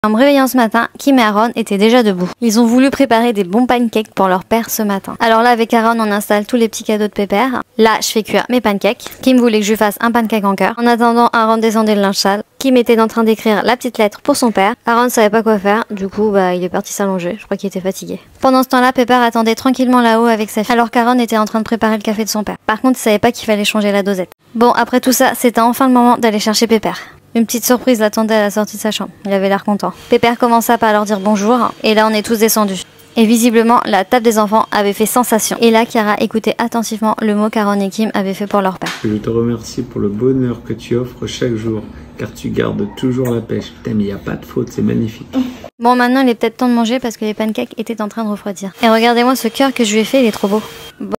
En me réveillant ce matin, Kim et Aaron étaient déjà debout. Ils ont voulu préparer des bons pancakes pour leur père ce matin. Alors là, avec Aaron, on installe tous les petits cadeaux de Pépère. Là, je fais cuire mes pancakes. Kim voulait que je lui fasse un pancake en cœur. En attendant, Aaron descendait le linge sale. Kim était en train d'écrire la petite lettre pour son père. Aaron savait pas quoi faire, du coup, il est parti s'allonger. Je crois qu'il était fatigué. Pendant ce temps-là, Pépère attendait tranquillement là-haut avec sa fille, alors qu'Aaron était en train de préparer le café de son père. Par contre, il savait pas qu'il fallait changer la dosette. Bon, après tout ça, c'était enfin le moment d'aller chercher Pépère. Une petite surprise l'attendait à la sortie de sa chambre. Il avait l'air content. Pépère commença par leur dire bonjour, et là on est tous descendus. Et visiblement, la table des enfants avait fait sensation. Et là, Chiara écoutait attentivement le mot qu'Aaron et Kim avaient fait pour leur père. Je te remercie pour le bonheur que tu offres chaque jour, car tu gardes toujours la pêche. Putain, mais il n'y a pas de faute, c'est magnifique. Bon, maintenant il est peut-être temps de manger parce que les pancakes étaient en train de refroidir. Et regardez-moi ce cœur que je lui ai fait, il est trop beau. Bon.